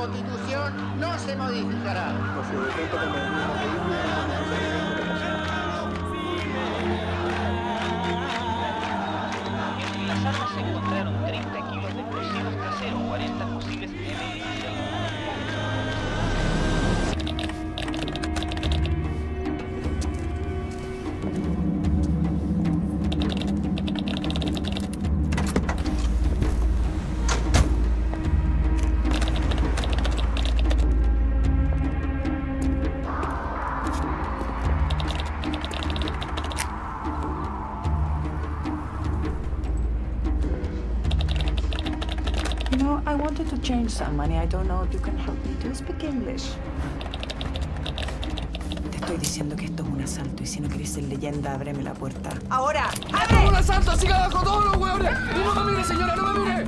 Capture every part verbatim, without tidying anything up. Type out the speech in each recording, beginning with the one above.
Constitución no se modificará. Entre las armas se encontraron treinta kilos de explosivos caseros, cuarenta fusiles M M. I wanted to change some money. I don't know if you can help me. Do you speak English? Te estoy diciendo que esto es un asalto y si no quieres ser leyenda, ábreme la puerta. ¡Ahora! ¡Abre! ¡Es un asalto! ¡Siga abajo todos los huevones! ¡Y no me mire, señora! ¡No me mire!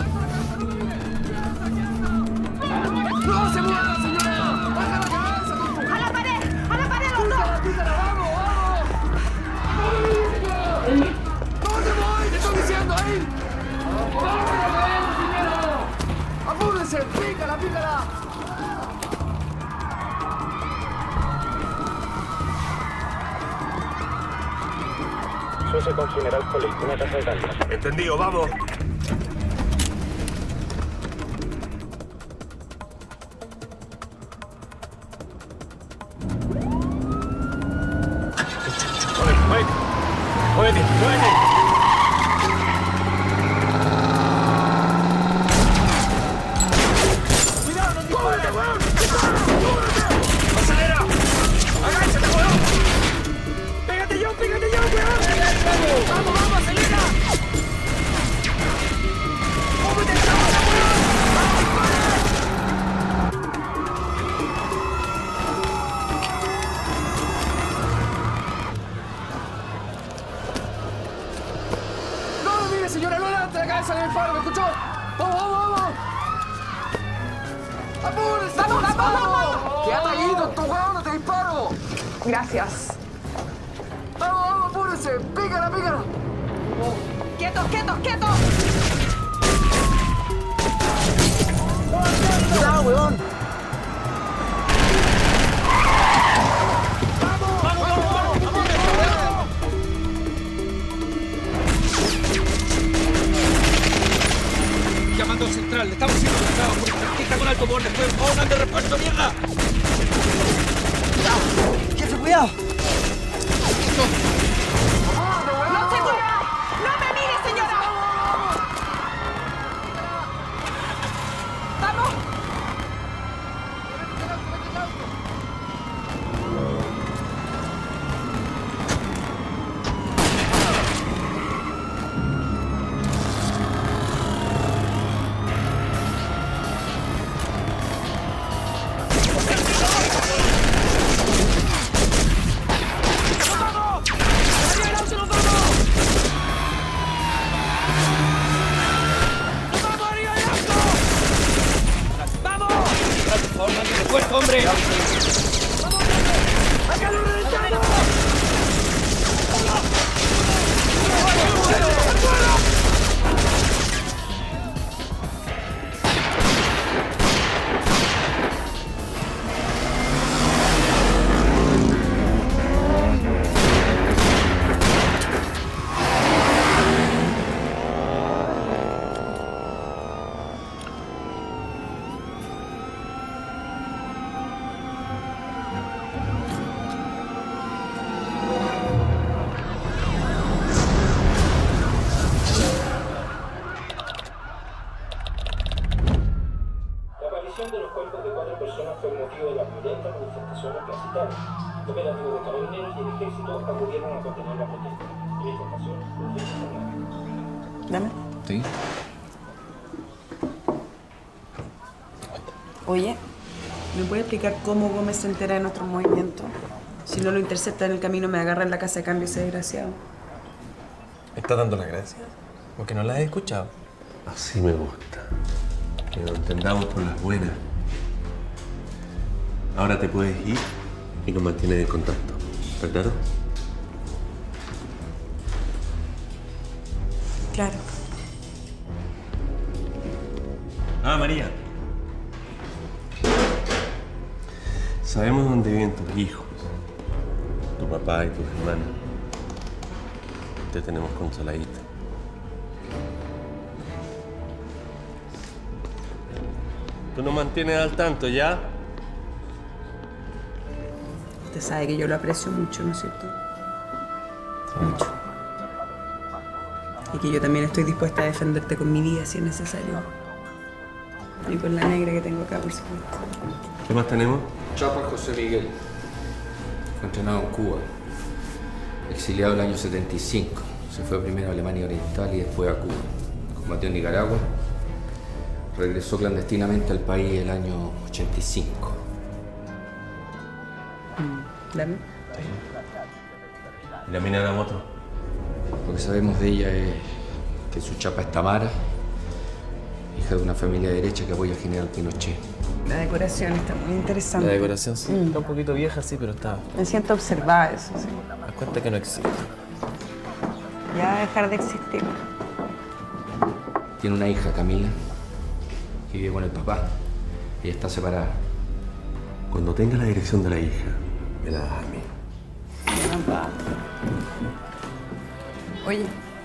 ¡No se mueva, señora! ¡Baja la cabeza, tonto! ¡A la pared! ¡A la pared, los dos! ¡Pícara, vamos, vamos! ¡No me mire, señora! ¡No te voy! ¡Te estoy diciendo ahí! ¡Vamos! ¡Apúrense! ¡Pícala, pícala! Suce con General Poli, una casa de calma. Entendido, vamos. Muévete, muévete. Muévete, muévete. ¡Vamos, vamos, acelera! ¡Móvete, chaval! ¡No me mire, señora! ¡No levante la cabeza del faro! ¿Me escuchó? ¡Vamos, vamos, vamos! ¡Apúrese! ¡Vamos, vamos, vamos! ¡Quédate ahí, tonto huevón! ¡No te disparo! Gracias. ¡Vamos, vamos, apúrese! ¡Pícala, pícala! ¡Quietos, quietos, quietos! ¡Cuidado, huevón! ¡Vamos, vamos, vamos! ¡Vamos, Llamando al central, le estamos siendo atacados por izquierdista con alto poder de fuego. ¡Pongan de repuesto, mierda! ¡Cuidado! ¡Jefe, cuidado! ¡No se mueva! ¡No me mire, señora! ¡Vamos! ¡Repuesto, hombre! De los cuerpos de cuatro personas fue el motivo de la violenta manifestación en Plaza Italia. Operativos de carabineros y el ejército acudieron a contener la protesta. En esta ocasión, los hechos son graves. Dame. Sí. Oye, ¿me puede explicar cómo Gómez se entera de nuestro movimiento? Si no lo intercepta en el camino, me agarra en la casa de cambio ese desgraciado. ¿Está dando las gracias? Porque no las he escuchado. Así me gusta. Que nos entendamos por las buenas. Ahora te puedes ir y nos mantienes en contacto. ¿Está claro? Claro. Ah, María. sabemos dónde viven tus hijos, tu papá y tus hermanos. Te tenemos consoladita. Tú nos mantienes al tanto, ¿ya? Usted sabe que yo lo aprecio mucho, ¿no es cierto? Mucho. Y que yo también estoy dispuesta a defenderte con mi vida si es necesario. Y con la negra que tengo acá, por supuesto. ¿Qué más tenemos? Chapa José Miguel. Fue entrenado en Cuba. Exiliado el año setenta y cinco. Se fue primero a Alemania Oriental y después a Cuba. Combatió en Nicaragua. Regresó clandestinamente al país el año ochenta y cinco. Mm, ¿Dame? ¿Y la mina de la moto? Lo que sabemos de ella es que su chapa es Tamara, hija de una familia de derecha que apoya al general Pinochet. La decoración está muy interesante. La decoración sí, Mm. está un poquito vieja, sí, pero está... Me siento observada, eso sí. Haz cuenta que no existe. Ya va a dejar de existir. Tiene una hija, Camila, que vive con el papá. Ella está separada. Cuando tenga la dirección de la hija, me la das a mí. Papá. Oye.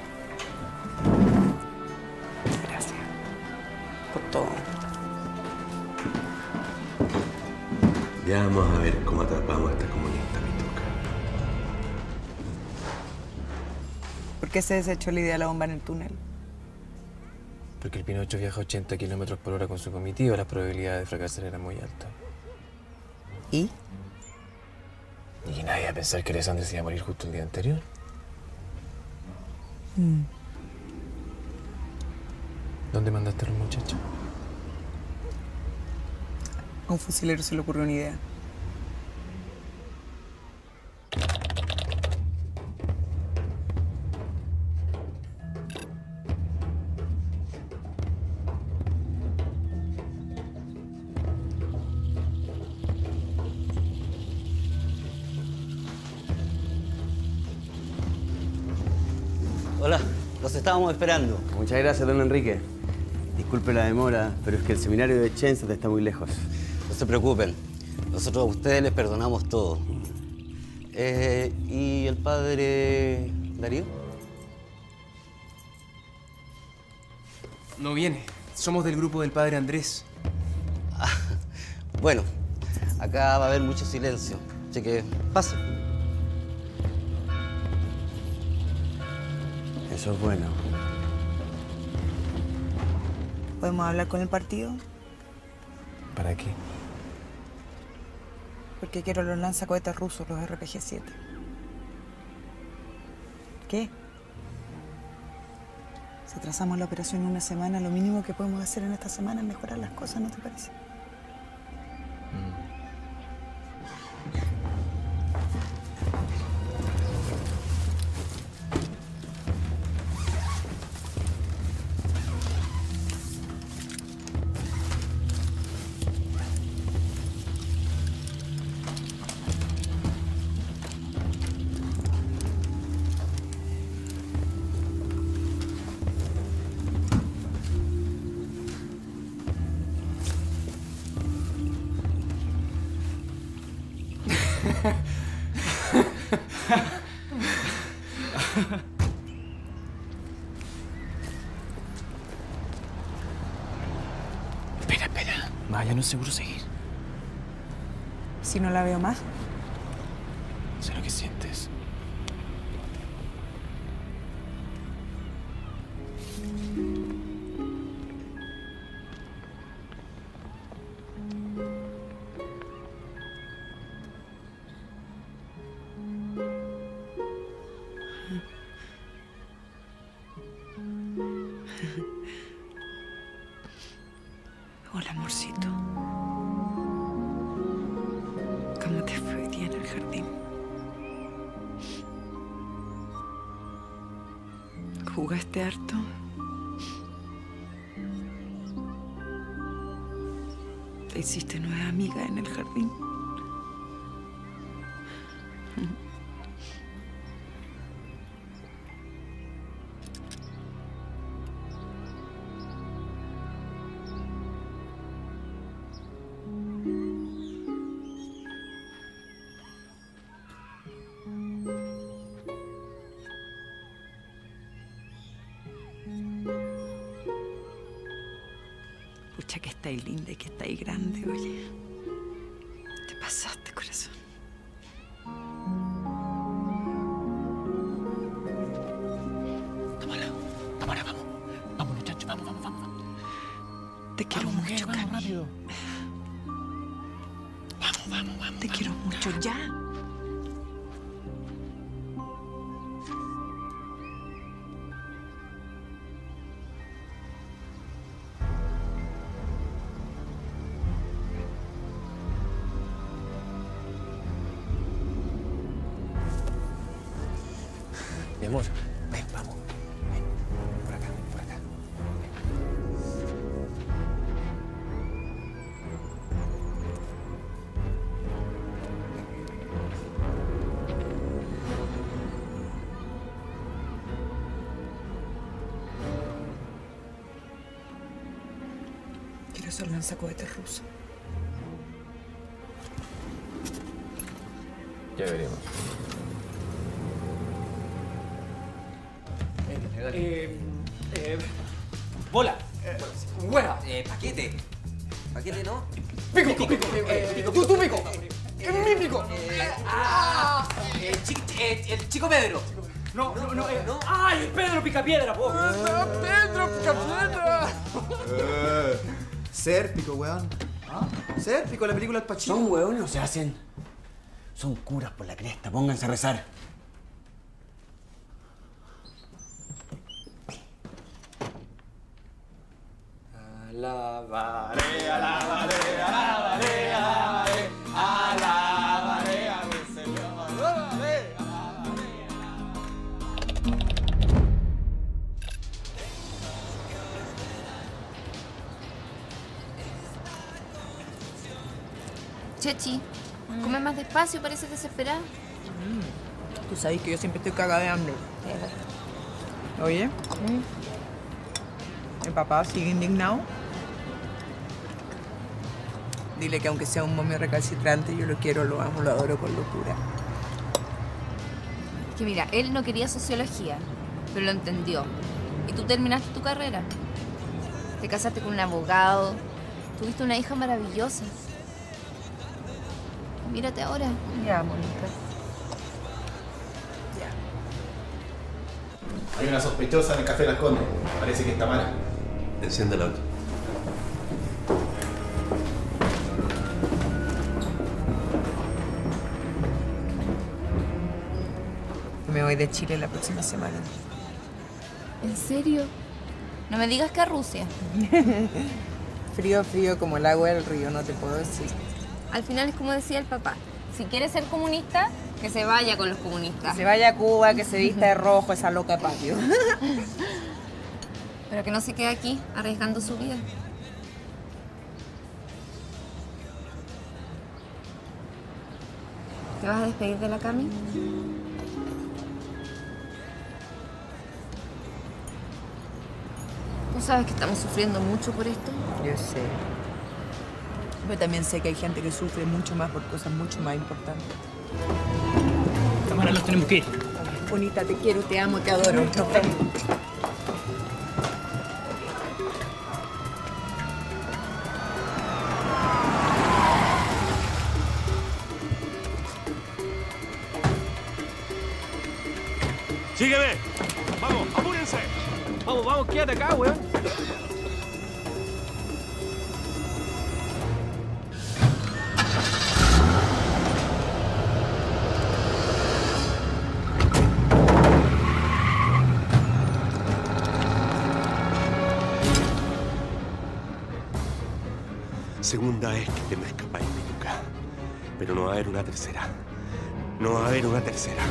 Gracias. Por todo. Ya vamos a ver cómo atrapamos a esta comunista pituca. ¿Por qué se desechó la idea de la bomba en el túnel? Porque el Pinocho viaja a ochenta kilómetros por hora con su comitiva, las probabilidades de fracasar eran muy altas. ¿Y? ¿Y que nadie iba a pensar que Alessandra se iba a morir justo el día anterior? Mm. ¿Dónde mandaste a los muchachos? A un fusilero se le ocurrió una idea. Hola, los estábamos esperando. Muchas gracias, don Enrique. Disculpe la demora, pero es que el seminario de Chenzat está muy lejos. No se preocupen, nosotros a ustedes les perdonamos todo. Eh, ¿Y el padre Darío? No viene. Somos del grupo del padre Andrés. Ah, bueno, acá va a haber mucho silencio, así que pase. Eso es bueno. ¿Podemos hablar con el partido? ¿Para qué? Porque quiero los lanzacohetes rusos, los R P G siete. ¿Qué? Si atrasamos la operación una semana, lo mínimo que podemos hacer en esta semana es mejorar las cosas, ¿no te parece? Espera, espera. Maya, no es seguro seguir. Si no la veo más. Sé lo que sientes. Hola, amorcito. ¿Cómo te fue hoy día en el jardín? ¿Jugaste harto? ¿Te hiciste nueva amiga en el jardín? Pucha, que estáis linda y que estáis grande, oye. Te pasaste, corazón. Tamara, Tamara, vamos. Vamos, muchachos, vamos, vamos, vamos. Te quiero vamos, mucho, mujer, vamos, Cami. rápido. Vamos, vamos, vamos. Te vamos, quiero vamos. mucho, ya. Mi amor, ven, vamos. Ven, por acá, por acá. Quiero ser lanzacohetes ruso. Ya veremos. Eh, eh, bola. Hueá. Eh, paquete. Paquete, ¿no? Pico, pico, pico. Eh, pico, tú, tú, pico. Es mi pico. ¡Ah! El, chi- eh, el chico Pedro. No, no, no. Eh, no. ¡Ay, Pedro Picapiedra, po! ¡Pedro Picapiedra! Eh, Sérpico, weón. ¿Ah? Sérpico, la película Al Pacino. Son hueones o se hacen. Son curas por la cresta. Pónganse a rezar. Alabaré, alabaré, alabaré, alabaré, alabaré a mi Señor. Alabaré, alabaré. Chechi, come más despacio, pareces desesperada. Mm. Tú sabes que yo siempre estoy cagada de hambre. Oye, ¿mi papá sigue indignado? Dile que aunque sea un momio recalcitrante, yo lo quiero, lo amo, lo adoro con locura. Que mira, él no quería sociología, pero lo entendió. Y tú terminaste tu carrera. Te casaste con un abogado, tuviste una hija maravillosa. Mírate ahora. Ya, Mónica. Hay una sospechosa en el Café Las Condes. Parece que está mala. Enciende el auto. Me voy de Chile la próxima semana. ¿En serio? No me digas que a Rusia. Frío, frío como el agua del río, no te puedo decir. Al final es como decía el papá. Si quiere ser comunista, que se vaya con los comunistas. Que se vaya a Cuba, que se vista de rojo, esa loca de patio. Pero que no se quede aquí, arriesgando su vida. ¿Te vas a despedir de la Cami? ¿Tú sabes que estamos sufriendo mucho por esto? Yo sé. Pero también sé que hay gente que sufre mucho más por cosas mucho más importantes. Tamara, nos tenemos que ir. Bonita, te quiero, te amo, te adoro. Nos vemos. ¡Sígueme! ¡Vamos, apúrense! Vamos, vamos, quédate acá, weón. Segunda vez que te me escapáis, Pituca. Pero no va a haber una tercera. No va a haber una tercera.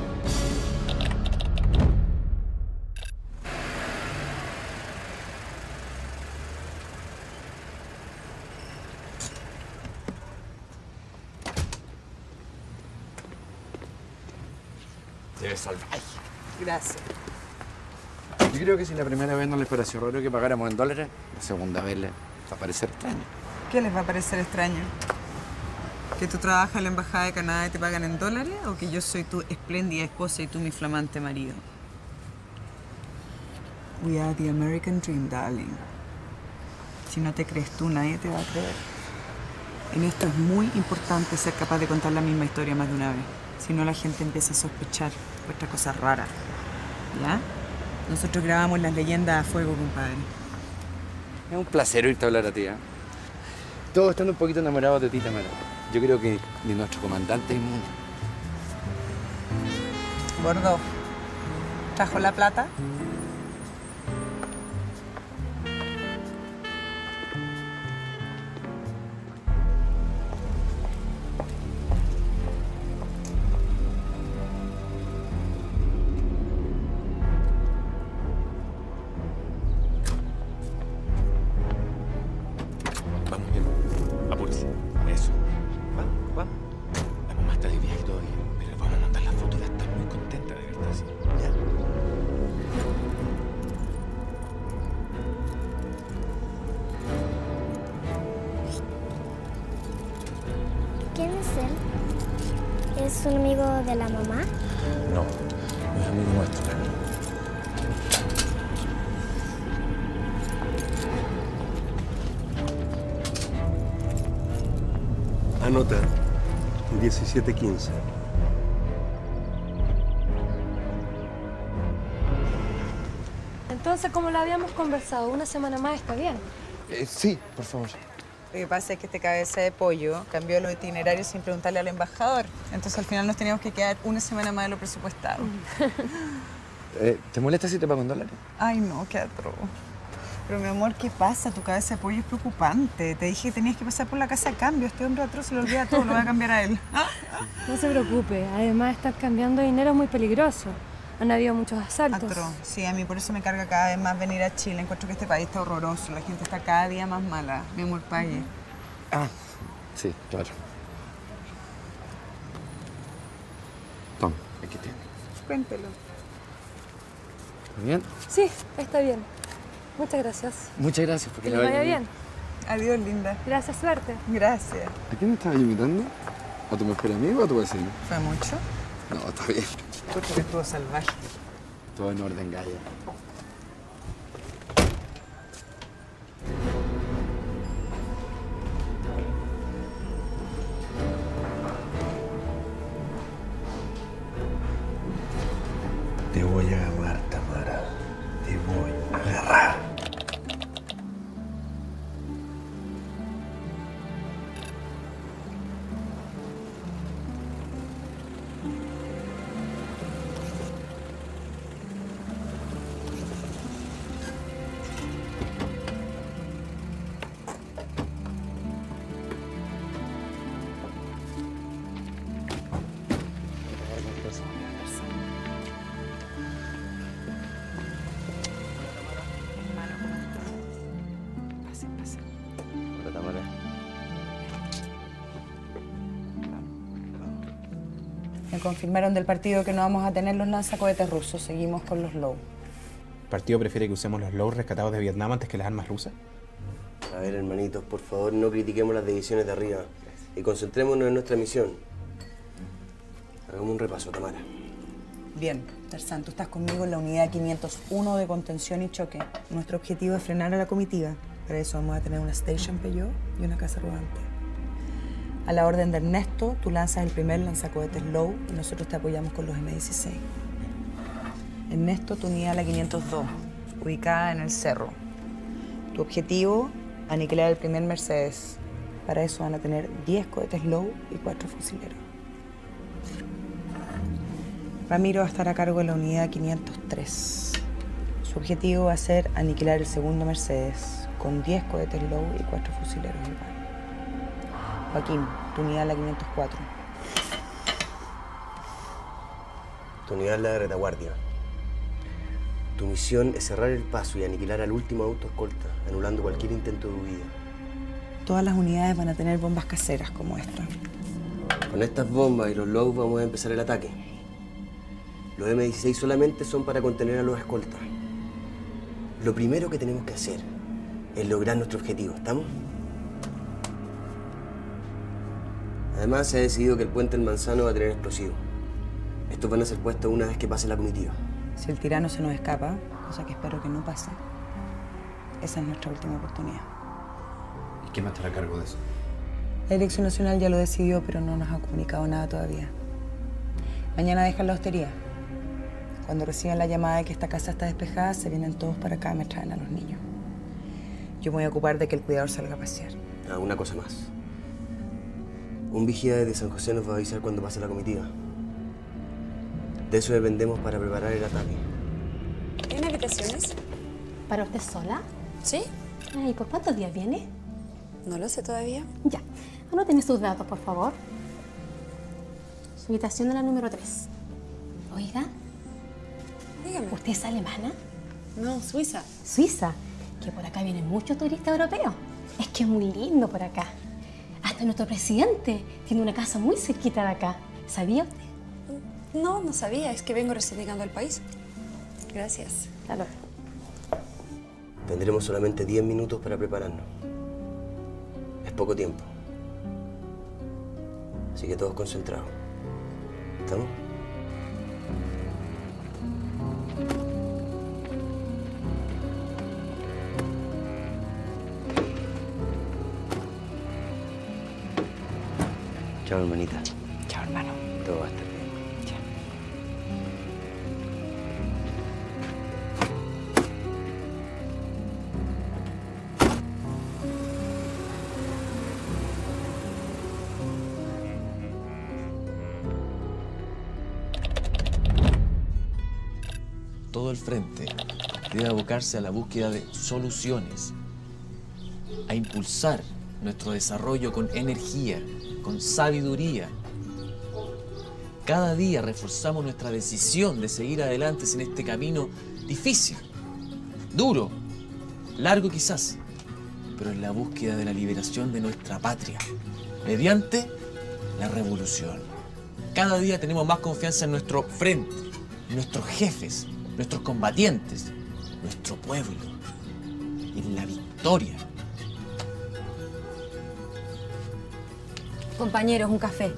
Debes salvar. Gracias. Yo creo que si la primera vez no les pareció raro que pagáramos en dólares, la segunda vez les va a parecer extraño. ¿Qué les va a parecer extraño? ¿Que tú trabajas en la Embajada de Canadá y te pagan en dólares? ¿O que yo soy tu espléndida esposa y tú mi flamante marido? We are the American dream, darling. Si no te crees tú, nadie te va a creer. En esto es muy importante ser capaz de contar la misma historia más de una vez. Si no, la gente empieza a sospechar vuestras cosas raras. ¿Ya? Nosotros grabamos las leyendas a fuego, compadre. Es un placer oírte hablar a ti, ¿eh? Todos estando un poquito enamorados de ti, Tamara. Yo creo que ni nuestro comandante es inmune. Gordo, ¿trajo la plata? Vamos bien. Apúrese. Eso. Vamos, vamos. La mamá está de viaje todavía, pero le vamos a mandar la foto y va a estar muy contenta de verte así. ¿Ya? ¿Quién es él? ¿Es un amigo de la mamá? No, no es amigo nuestro. Anota, diecisiete quince. Entonces, como lo habíamos conversado, una semana más está bien. Eh, sí, por favor. Lo que pasa es que este cabeza de pollo cambió los itinerarios sin preguntarle al embajador. Entonces, al final nos teníamos que quedar una semana más de lo presupuestado. Eh, ¿Te molesta si te pago en dólares? Ay, no, qué atroz. Pero, mi amor, ¿qué pasa? Tu cabeza de pollo es preocupante. Te dije que tenías que pasar por la casa de cambio. Este hombre atroz se lo olvida todo. Lo voy a cambiar a él. No se preocupe. Además, estar cambiando dinero es muy peligroso. Han habido muchos asaltos. Atroz. Sí, a mí por eso me carga cada vez más venir a Chile. Encuentro que este país está horroroso. La gente está cada día más mala. Mi amor, pague. Ah, sí, claro. Toma, aquí tiene. Cuéntelo. ¿Está bien? Sí, está bien. Muchas gracias. Muchas gracias. Porque Que le vaya bien. Adiós, linda. Gracias, suerte. Gracias. ¿A quién me estabas invitando? ¿A tu mejor amigo o a tu vecino? ¿Fue mucho? No, está bien. Escucho que estuvo salvaje. Todo en orden, Gaya. Te voy a agarrar, Tamara. Te voy a agarrar. Hola, Tamara. Me confirmaron del partido que no vamos a tener los lanzacohetes rusos. Seguimos con los Low. ¿El partido prefiere que usemos los Low rescatados de Vietnam antes que las armas rusas? A ver, hermanitos, por favor, no critiquemos las divisiones de arriba y concentrémonos en nuestra misión. Hagamos un repaso, Tamara. Bien, Tarzán, tú estás conmigo en la unidad quinientos uno de contención y choque. Nuestro objetivo es frenar a la comitiva. Para eso vamos a tener una Station Peugeot y una casa rodante. A la orden de Ernesto, tú lanzas el primer lanzacohetes Low y nosotros te apoyamos con los eme dieciséis. Ernesto, tu unidad la quinientos dos, ubicada en el cerro. Tu objetivo, aniquilar el primer Mercedes. Para eso van a tener diez cohetes Low y cuatro fusileros. Ramiro va a estar a cargo de la unidad quinientos tres. Su objetivo va a ser aniquilar el segundo Mercedes, con diez cohetes Low y cuatro fusileros igual. Joaquín, tu unidad la quinientos cuatro. Tu unidad es la de retaguardia. Tu misión es cerrar el paso y aniquilar al último auto escolta, anulando cualquier intento de huida. Todas las unidades van a tener bombas caseras como esta. Con estas bombas y los Low vamos a empezar el ataque. Los eme dieciséis solamente son para contener a los escoltas. Lo primero que tenemos que hacer es lograr nuestro objetivo, ¿estamos? Además, se ha decidido que el puente del Manzano va a tener explosivos. Estos van a ser puestos una vez que pase la comitiva. Si el tirano se nos escapa, cosa que espero que no pase, esa es nuestra última oportunidad. ¿Quién va a estar a cargo de eso? La Dirección Nacional ya lo decidió, pero no nos ha comunicado nada todavía. Mañana dejan la hostería. Cuando reciban la llamada de que esta casa está despejada, se vienen todos para acá y me traen a los niños. Yo me voy a ocupar de que el cuidador salga a pasear. Ah, una cosa más. Un vigía desde San José nos va a avisar cuando pase la comitiva. De eso dependemos para preparar el ataque. ¿Tiene habitaciones? ¿Para usted sola? ¿Sí? ¿Y por cuántos días viene? No lo sé todavía. Ya. Anoten sus datos, por favor. Su habitación es la número tres. Oiga. Dígame. ¿Usted es alemana? No, suiza. ¿Suiza? Que por acá vienen muchos turistas europeos. Es que es muy lindo por acá. Hasta nuestro presidente tiene una casa muy cerquita de acá. ¿Sabía usted? No, no sabía. Es que vengo recién llegando al país. Gracias. Claro. Tendremos solamente diez minutos para prepararnos. Es poco tiempo. Así que todos concentrados. ¿Estamos? Chao, hermanita. Chao, hermano. Todo va a estar bien. Todo el frente debe abocarse a la búsqueda de soluciones, a impulsar nuestro desarrollo con energía, con sabiduría. Cada día reforzamos nuestra decisión de seguir adelante en este camino difícil, duro, largo quizás, pero en la búsqueda de la liberación de nuestra patria, mediante la revolución. Cada día tenemos más confianza en nuestro frente, en nuestros jefes, nuestros combatientes, nuestro pueblo, en la victoria. Compañeros, un café.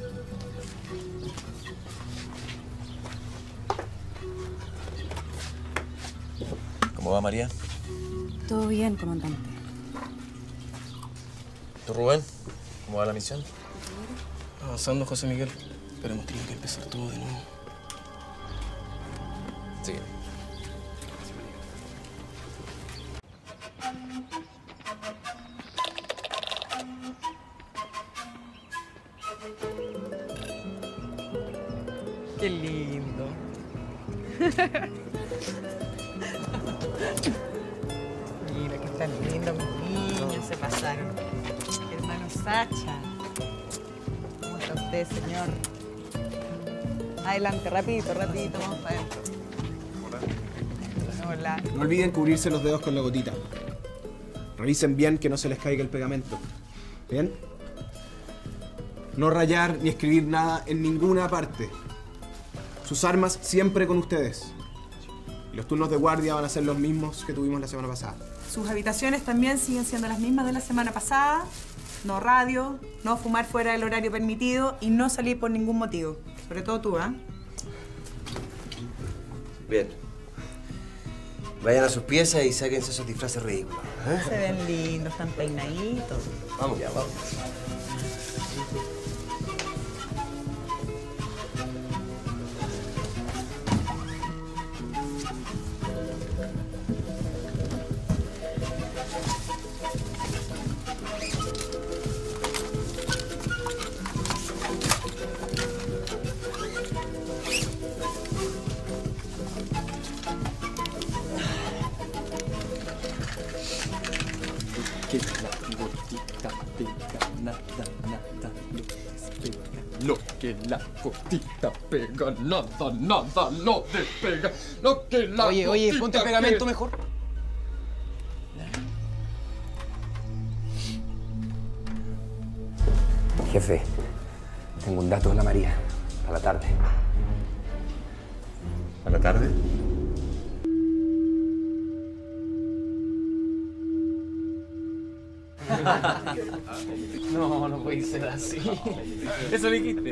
¿Cómo va, María? Todo bien, comandante. ¿Tú, Rubén? ¿Cómo va la misión? Avanzando, José Miguel. Pero hemos tenido que empezar todo de nuevo. Sí. Qué lindo. Mira, qué tan lindo, mis niños se pasaron. Hermano Sacha. ¿Cómo está usted, señor? Adelante, rapidito, rapidito, vamos para adentro. Hola. Hola. No olviden cubrirse los dedos con la gotita. Revisen bien que no se les caiga el pegamento. ¿Bien? No rayar ni escribir nada en ninguna parte. Sus armas siempre con ustedes. Y los turnos de guardia van a ser los mismos que tuvimos la semana pasada. Sus habitaciones también siguen siendo las mismas de la semana pasada. No radio, no fumar fuera del horario permitido y no salir por ningún motivo. Sobre todo tú, ¿ah? ¿eh? Bien. Vayan a sus piezas y sáquense esos disfraces ridículos. ¿Eh? Se ven lindos, están peinaditos. Vamos ya, vamos. Que la gotita pega, nada, nada lo despega. Lo que la gotita pega, nada, nada lo despega. Lo que la Oye, oye, gotita ponte pegamento pega. mejor. Jefe, tengo un dato de la María. A la tarde. ¿A la tarde? No, no puede ser así. Eso dijiste.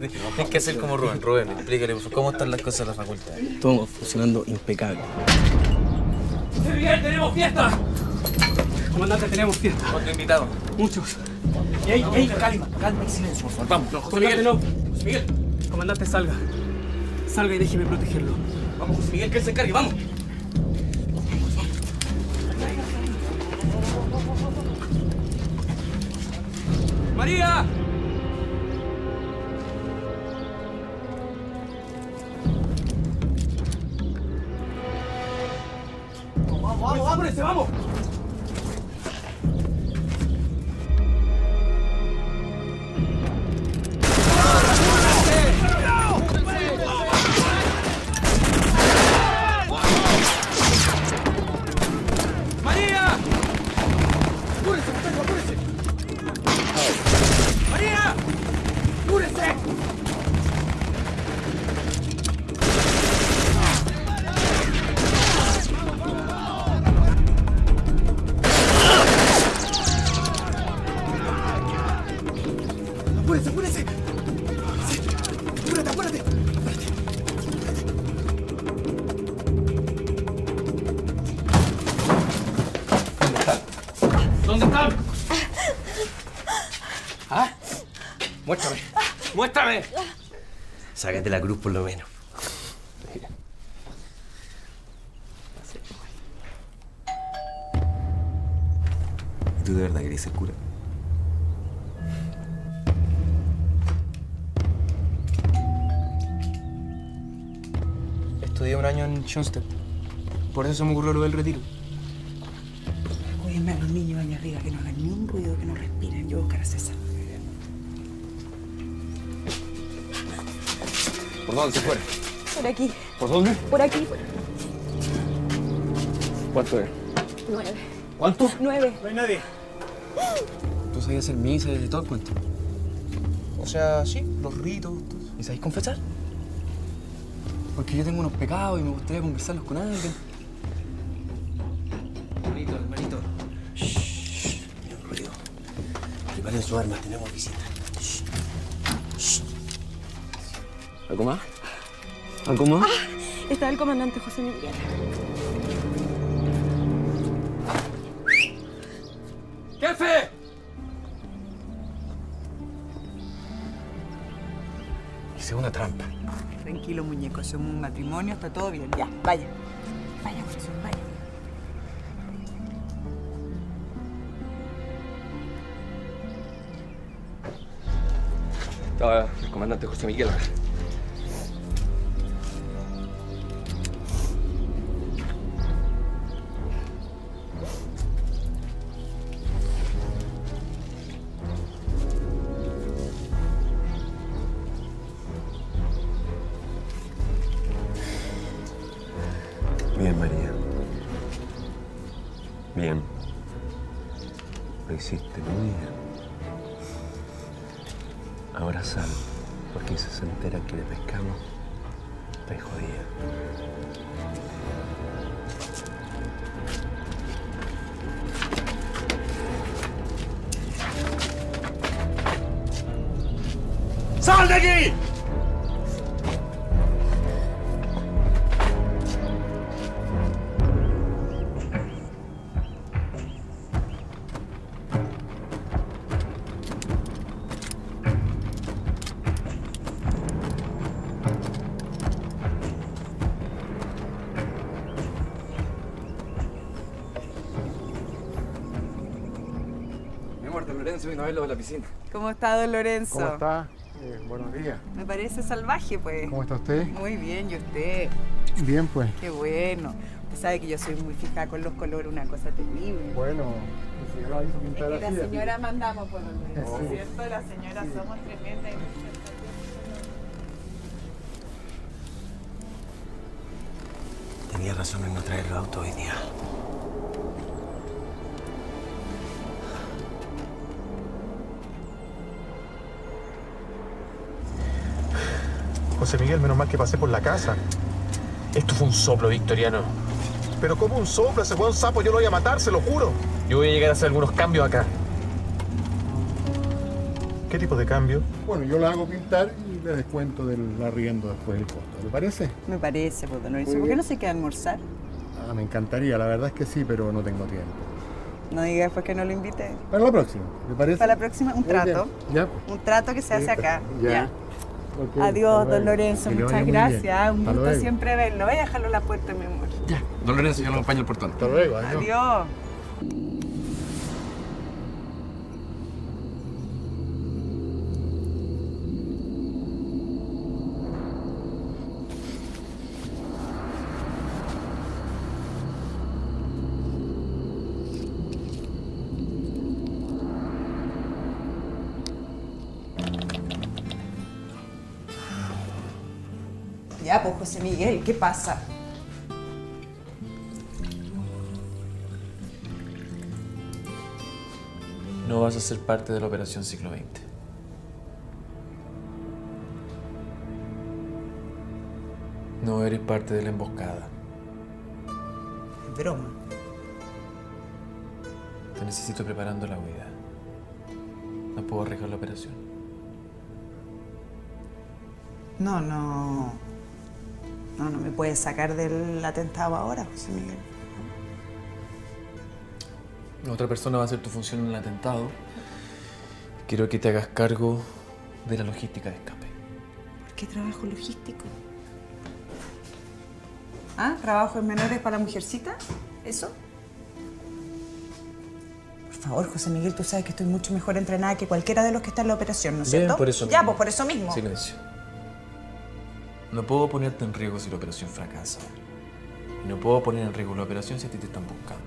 Hay que hacer como Rubén. Rubén, explícale, por favor, ¿cómo están las cosas en la facultad? Todo funcionando impecable. ¡José Miguel, tenemos fiesta! Comandante, tenemos fiesta. ¿Cuántos invitados? Muchos. ¡Ey, ey! Calma, calma y silencio, por favor. Vamos. No, José Miguel, no. José Miguel. Comandante, salga. Salga y déjeme protegerlo. Vamos, José Miguel, que él se encargue, vamos. ¡María! ¡Vamos, vamos, vamos! ¡Vamos! ¡María! ¡Apúrese, muchacho, apúrese! ¡María! ¡Apúrese! ¡Apúrese, apúrese! Sí. ¡Apúrate, apúrate! ¿Dónde están? ¿Ah? Muéstrame. ¡Muéstrame! Sácate la cruz por lo menos. ¿Y tú de verdad querés ser cura? Estudié un año en Schoenstatt. Por eso se me ocurrió lo del retiro. Cuídenme a los niños allá arriba, que no hagan ni un ruido, que no respiren. Yo voy a buscar a César. ¿Por dónde se fueron? Por aquí. ¿Por dónde? Por aquí. Por... ¿Cuánto es? Nueve. ¿Cuánto? Nueve. No hay nadie. ¿Tú sabías hacer misa y todo el cuento? O sea, sí, los ritos. ¿Y sabéis confesar? Porque yo tengo unos pecados y me gustaría conversarlos con alguien. Hermanito, hermanito. Shh. Ni un ruido. Preparen sus armas, tenemos visita. Shh. Shh. ¿Algo más? ¿Algo más? Ah, está el comandante José Miguel. ¡Jefe! Hice una trampa. Tranquilo, muñeco. Somos un matrimonio, está todo bien. Ya, vaya. Vaya, corazón, vaya. Estaba el comandante José Miguel acá. Bien, María. Bien. Lo hiciste muy bien. Ahora sal, porque si se entera que le pescamos, te jodía. ¡Sal de aquí! Mi amor, don Lorenzo vino a verlo de la piscina. ¿Cómo está, don Lorenzo? ¿Cómo está? Eh, buenos días. Me parece salvaje, pues. ¿Cómo está usted? Muy bien, ¿y usted? Bien, pues. Qué bueno. Usted sabe que yo soy muy fija con los colores, una cosa terrible. Bueno, la señora hizo pintar Es que así. la señora mandamos por don Lorenzo, Sí. ¿cierto? La señora somos tremendas. Tenía razón en no traer el auto hoy día. José Miguel, menos mal que pasé por la casa. Esto fue un soplo, Victoriano. Pero como un soplo, ese buen sapo yo lo voy a matar, se lo juro. Yo voy a llegar a hacer algunos cambios acá. ¿Qué tipo de cambio? Bueno, yo la hago pintar y le descuento del arriendo después del costo. ¿Le parece? Me parece, pues, don Mauricio. Muy ¿Por qué bien. no se queda a almorzar? Ah, me encantaría, la verdad es que sí, pero no tengo tiempo. No diga después que no lo invité. Para la próxima, ¿le parece? Para la próxima, un Muy bien. trato. Ya. Un trato que se hace acá. Ya. Ya. Ok, Adiós, hasta don luego. Lorenzo. Que le Muchas vaya muy bien. gracias. Un Hasta gusto luego. siempre verlo. Vaya a dejarlo en la puerta, mi amor. Ya. Don Lorenzo, yo lo acompaño al portón. Hasta luego. Adiós. Adiós. Ya, pues, José Miguel, ¿qué pasa? No vas a ser parte de la Operación Siglo veinte. No eres parte de la emboscada. Es broma. Te necesito preparando la huida. No puedo arriesgar la operación. No, no. No, no me puedes sacar del atentado ahora, José Miguel. Otra persona va a hacer tu función en el atentado. Quiero que te hagas cargo de la logística de escape. ¿Por qué trabajo logístico? ¿Ah? ¿Trabajo en menores para la mujercita? ¿Eso? Por favor, José Miguel, tú sabes que estoy mucho mejor entrenada que cualquiera de los que está en la operación, ¿no es Bien, cierto? por eso Ya, mismo. pues por eso mismo. Silencio. No puedo ponerte en riesgo si la operación fracasa. Y no puedo poner en riesgo la operación si a ti te están buscando.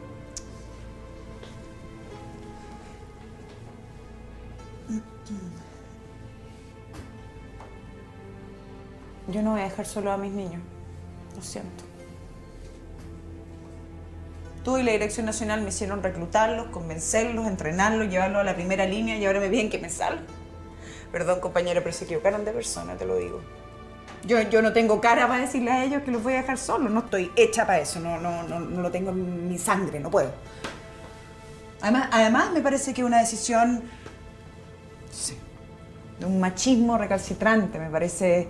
Yo no voy a dejar solo a mis niños. Lo siento. Tú y la Dirección Nacional me hicieron reclutarlos, convencerlos, entrenarlos, llevarlos a la primera línea y ahora me piden que me salga. Perdón, compañero, pero se equivocaron de persona, te lo digo. Yo, yo no tengo cara para decirle a ellos que los voy a dejar solos. No estoy hecha para eso. No, no, no, no lo tengo en mi sangre. No puedo. Además, además me parece que es una decisión... Sí. De un machismo recalcitrante. Me parece...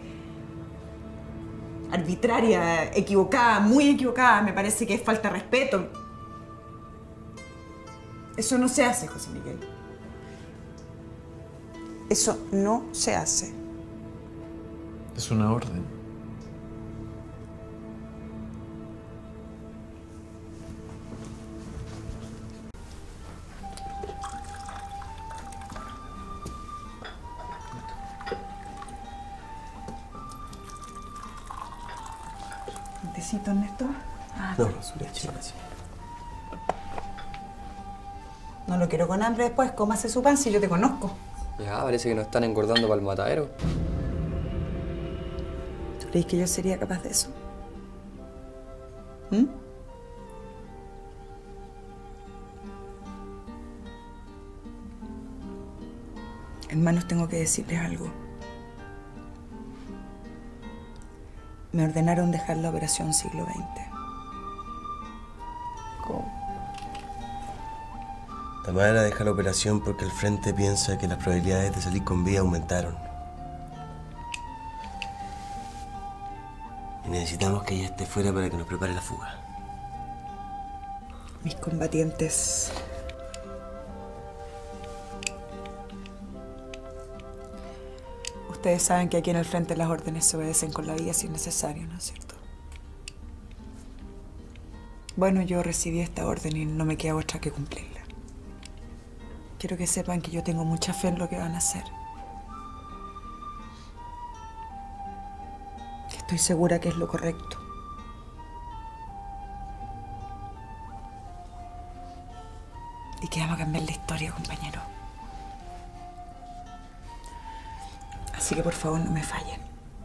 arbitraria, equivocada, muy equivocada. Me parece que es falta de respeto. Eso no se hace, José Miguel. Eso no se hace. Es una orden. ¿Un tecito, Ernesto? Ah, No, su leche. gracias. No lo quiero con hambre después. Cómase su pan si yo te conozco. Ya, parece que nos están engordando para el matadero. ¿Tú crees que yo sería capaz de eso? ¿Mm? Hermanos, tengo que decirles algo. Me ordenaron dejar la Operación Siglo veinte. ¿Cómo? Tamara deja la operación porque el frente piensa que las probabilidades de salir con vida aumentaron. Y necesitamos que ella esté fuera para que nos prepare la fuga. Mis combatientes. Ustedes saben que aquí en el frente las órdenes se obedecen con la vida si es necesario, ¿no es cierto? Bueno, yo recibí esta orden y no me queda otra que cumplirla. Quiero que sepan que yo tengo mucha fe en lo que van a hacer. Que estoy segura que es lo correcto. Y que vamos a cambiar la historia, compañero. Así que por favor no me fallen.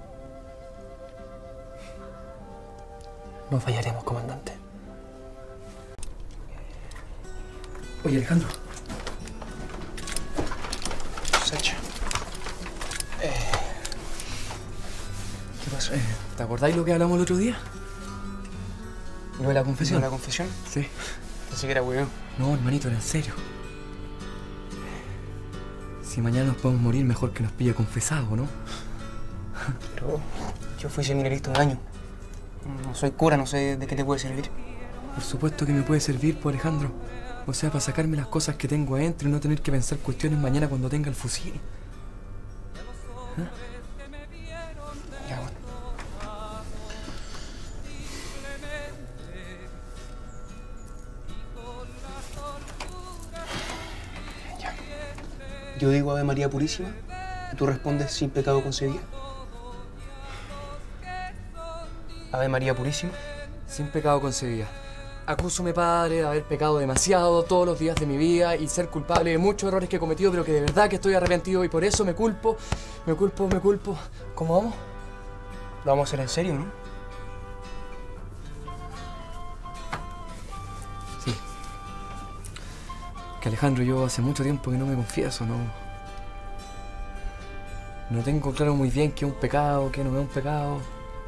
No fallaremos, comandante. Oye, Alejandro. Sacha. Eh, ¿Qué pasó? Eh, ¿Te acordáis lo que hablamos el otro día? ¿Lo de la confesión? ¿Lo de la confesión? Sí. Pensé que era weón. No, hermanito, era en serio. Si mañana nos podemos morir, mejor que nos pille confesado, ¿no? Pero yo fui seminarista un año. No soy cura, no sé de qué te puede servir. Por supuesto que me puede servir, pues, Alejandro. O sea, para sacarme las cosas que tengo adentro y no tener que pensar cuestiones mañana cuando tenga el fusil. ¿Ah? Ya, bueno. Ya. Yo digo Ave María Purísima y tú respondes sin pecado concebido. Ave María Purísima. Sin pecado concebida. Acúsome, Padre, de haber pecado demasiado todos los días de mi vida y ser culpable de muchos errores que he cometido, pero que de verdad que estoy arrepentido y por eso me culpo, me culpo, me culpo. ¿Cómo vamos? Lo vamos a hacer en serio, ¿no? Sí. Que Alejandro, yo hace mucho tiempo que no me confieso, ¿no? No tengo claro muy bien qué es un pecado, qué no es un pecado.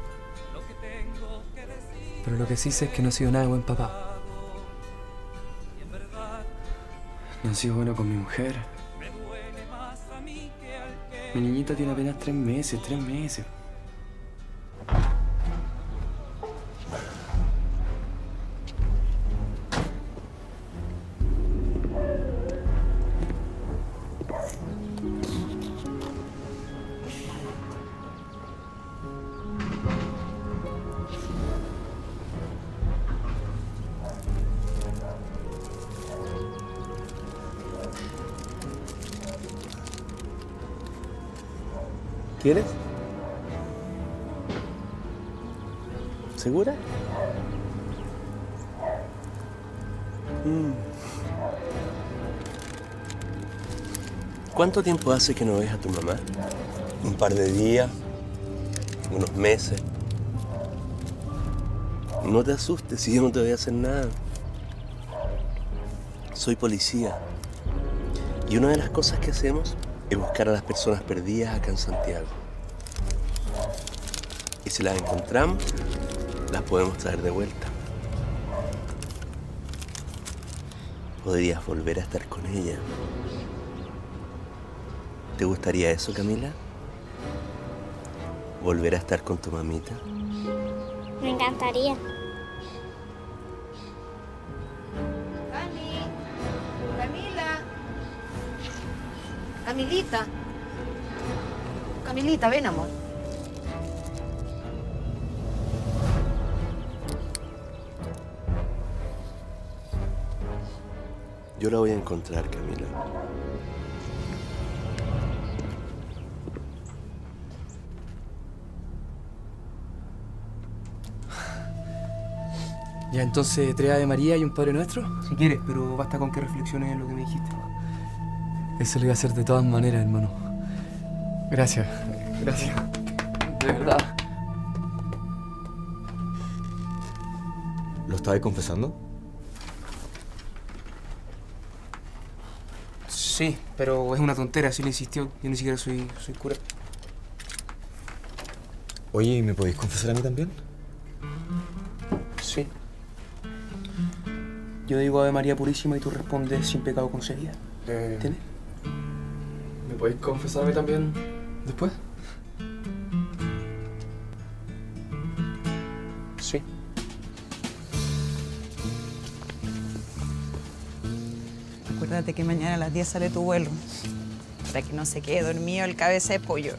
Pero lo que sí sé es que no he sido nada de buen papá. No he sido bueno con mi mujer. Mi niñita tiene apenas tres meses, tres meses. ¿Quieres? ¿Segura? Mm. ¿Cuánto tiempo hace que no ves a tu mamá? ¿Un par de días? ¿Unos meses? No te asustes, si yo no te voy a hacer nada. Soy policía. Y una de las cosas que hacemos es buscar a las personas perdidas acá en Santiago. Y si las encontramos, las podemos traer de vuelta. Podrías volver a estar con ella. ¿Te gustaría eso, Camila? ¿Volver a estar con tu mamita? Me encantaría. Cami, Camila. Camilita. Camilita, ven, amor. Yo la voy a encontrar, Camila. Ya, entonces, tres Ave María y un Padre Nuestro. Si quieres, pero basta con que reflexiones en lo que me dijiste. Eso lo voy a hacer de todas maneras, hermano. Gracias. Gracias. De verdad. ¿Lo estabas confesando? Sí, pero es una tontera, así le insistió. Yo ni siquiera soy, soy cura. Oye, ¿y me podéis confesar a mí también? Sí. Yo digo Ave María Purísima y tú respondes sin pecado concebido. Eh, ¿Entiendes? ¿Me podéis confesarme también después? Sí. Acuérdate que mañana a las diez sale tu vuelo. Para que no se quede dormido el cabeza de pollo.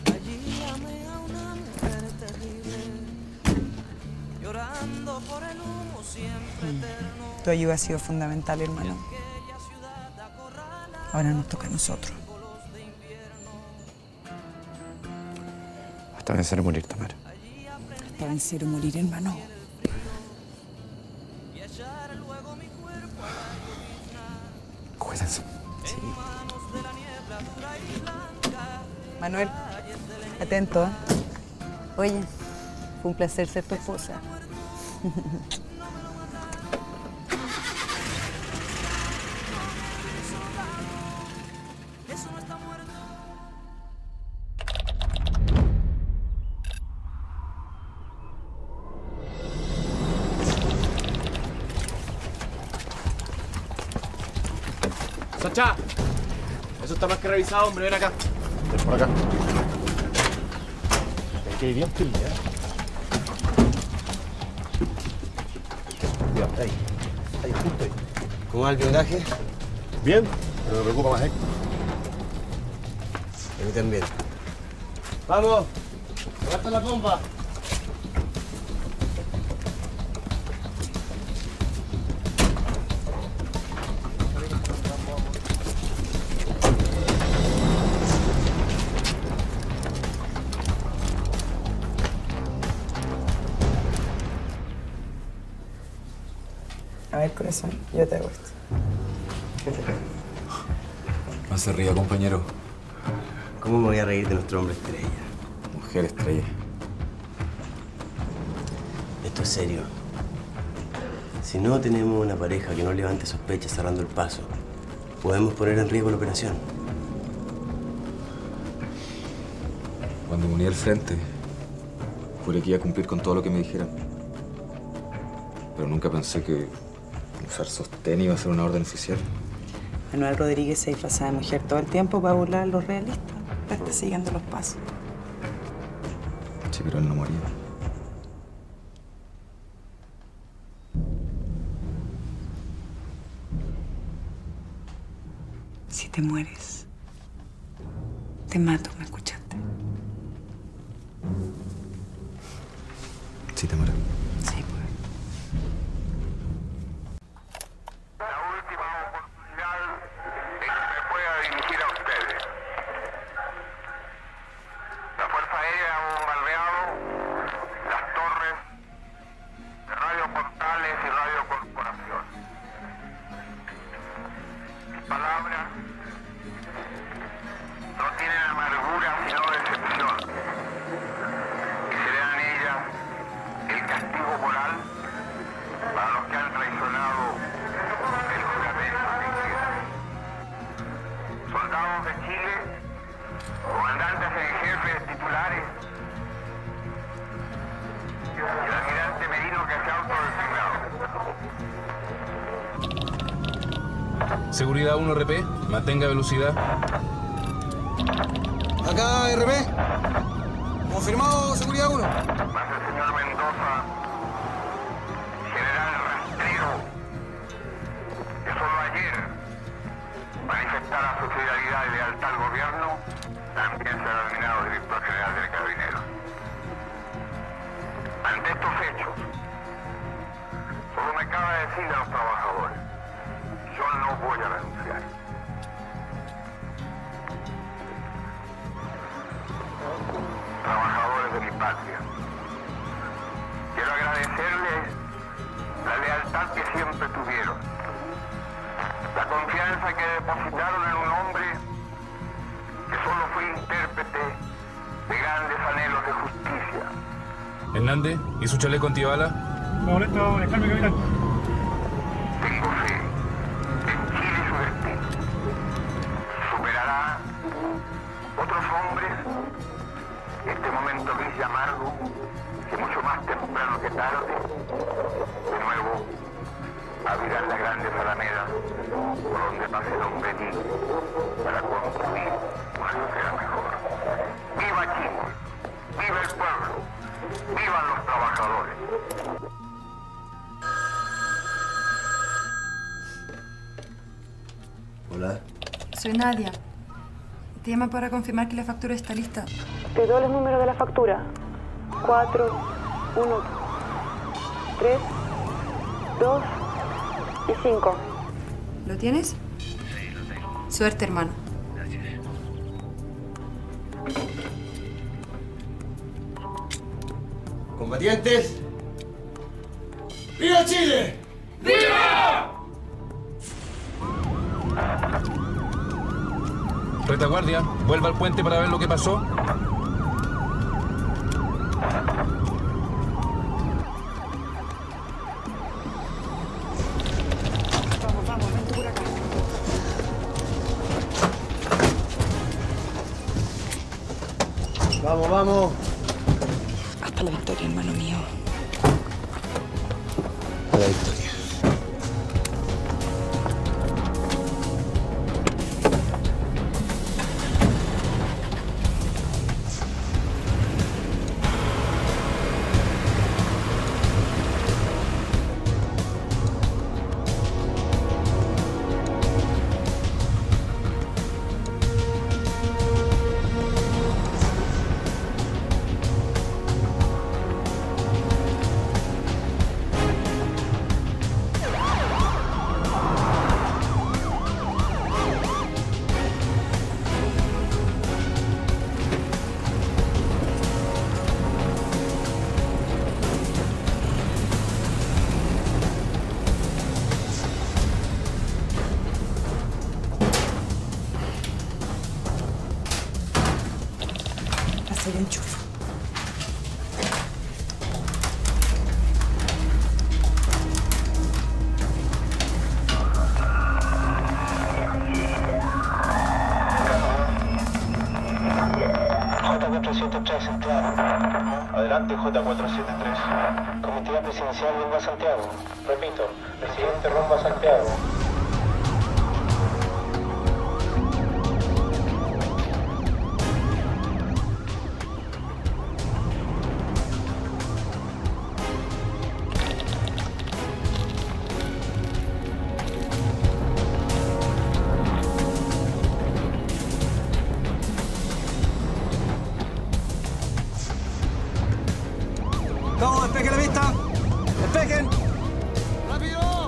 Tu ayuda ha sido fundamental, hermano. Ahora nos toca a nosotros. Hasta vencer o morir, Tamara. Hasta vencer o morir, hermano. Cuídense. Sí. Manuel, atento. Oye, fue un placer ser tu esposa. ¡Sacha! Eso está más que revisado, hombre. Ven acá. Ven por acá. Que bien pillado. Ya, ahí. Ahí, justo ahí. ¿Cómo va el blindaje? Bien, pero me preocupa más Héctor. A mí también. ¡Vamos! ¡Levanta la bomba! A ver, corazón, yo te hago esto. No se ría, compañero. ¿Cómo me voy a reír de nuestro hombre estrella? Mujer estrella. Esto es serio. Si no tenemos una pareja que no levante sospechas cerrando el paso, podemos poner en riesgo la operación. Cuando me uní al frente, juré que iba a cumplir con todo lo que me dijeran. Pero nunca pensé que usar sostén iba a ser una orden oficial. Manuel Rodríguez se disfraza de mujer todo el tiempo para burlar a los realistas. Está siguiendo los pasos. Sí, pero él no moría. Si te mueres, te mato, ¿me escuchaste? Sí, te muero. Sí, pues. Dirigir a ustedes. La Fuerza Aérea ha bombardeado las torres de Radio Portales y Radio Corporación. Mis palabras no tienen amargura sino decepción. Y serán en ellas el castigo moral para los que han traicionado el juramento que hicieron. Soldados de Chile, comandantes en jefe, titulares, y el almirante Merino que se ha autodesignado. Seguridad uno R P, mantenga velocidad. Acá R P. Confirmado, seguridad uno. Más el señor Mendoza, general rastrero, que solo ayer manifestara su fidelidad y lealtad al gobierno, también será nominado director general del Carabinero. Ante estos hechos, solo me cabe decir a los trabajadores, yo no voy a renunciar. Trabajadores de mi patria, quiero agradecerles la lealtad que siempre tuvieron, la confianza que depositaron en un hombre que solo fue intérprete de grandes anhelos de justicia. Hernández, ¿y su chaleco antibala? Momento, dejarme capitán. Tengo fe en Chile y su destino. Superará otros hombres este momento gris y amargo que mucho más temprano que tarde de nuevo abrirán las grandes alamedas por donde pase el hombre libre para construir una sociedad mejor. ¡Viva Chile! ¡Viva el pueblo! ¡Vivan los trabajadores! Hola. Soy Nadia. Te llamo para confirmar que la factura está lista. Te doy el número de la factura. Cuatro, uno, tres, dos y cinco. ¿Lo tienes? Sí, lo tengo. Suerte, hermano. Gracias. Combatientes. ¡Viva Chile! ¡Viva! Retaguardia, vuelva al puente para ver lo que pasó. Vamos, vamos, ven tú por acá. Vamos, vamos. Hasta la victoria, hermano mío. A la victoria. enchufa. J cuatrocientos tres, Santiago. Adelante, J cuatrocientos tres. Comitiva presidencial rumbo a Santiago. Repito, presidente rumbo a Santiago. Todos, despejen la vista. Despejen. ¡Rápido!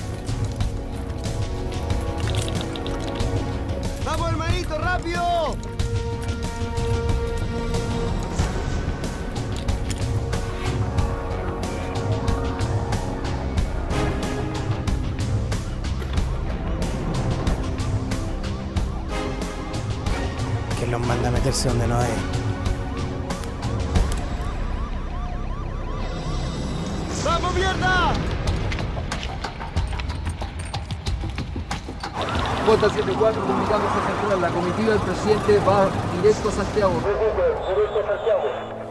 ¡Vamos, hermanito, rápido! ¿Quién los manda a meterse donde no es? ¡Vamos, mierda! J setenta y cuatro comunicándose a Central. La comitiva del presidente va directo a Santiago. Directo a Santiago.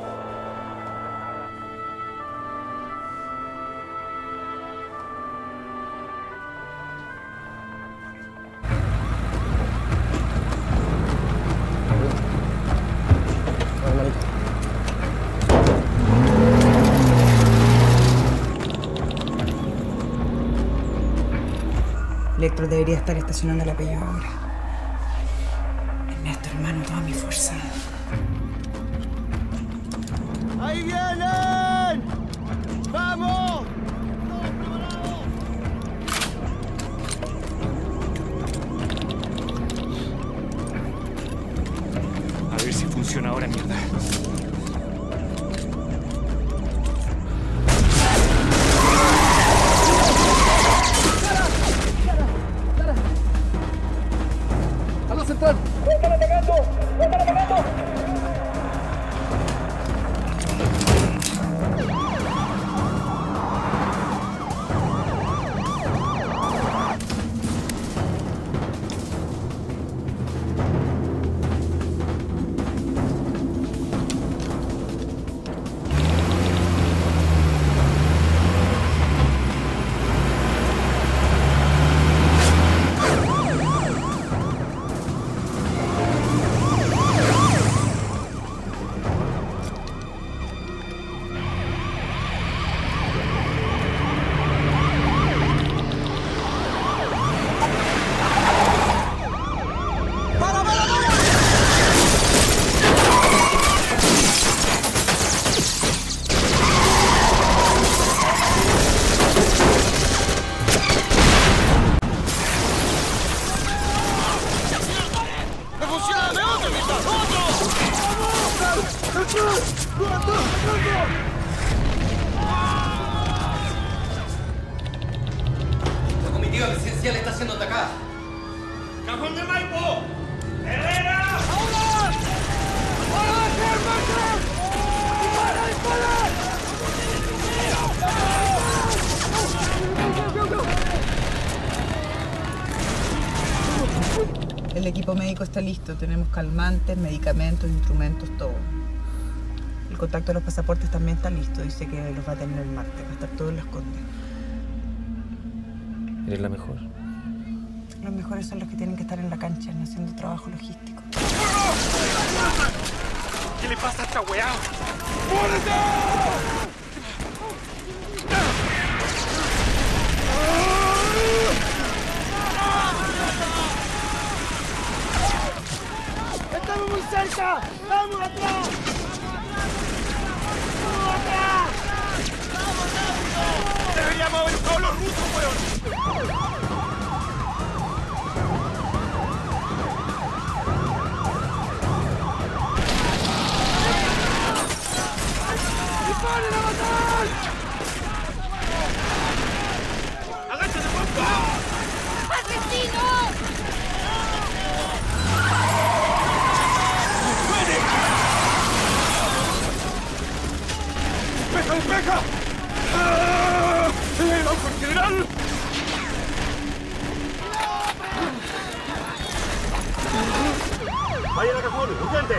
Electro debería estar estacionando el apellido ahora. Ernesto, hermano, toda mi fuerza. ¡Ahí vienen! ¡Vamos! A ver si funciona ahora, mierda. ¡Aló, Central! ¡Están atacando! ¡Están atacando! La comitiva presidencial está siendo atacada. ¡Cajón de Maipo! ¡Herrera! ¡Ahora! ¡Ahora, Germán! ¡Dispara, dispara! El equipo médico está listo. Tenemos calmantes, medicamentos, instrumentos, todo. El contacto de los pasaportes también está listo. Dice que los va a tener el martes. Va a estar todo en Las Condes. Eres la mejor. Los mejores son los que tienen que estar en la cancha, haciendo trabajo logístico. ¿Qué le pasa a esta weá? ¡Estamos muy cerca! ¡Vamos atrás! ¡Vamos atrás! ¡Vamos rápido! ¡Deberíamos haber usado los rusos, weón! ¡Disparen a matar! frente!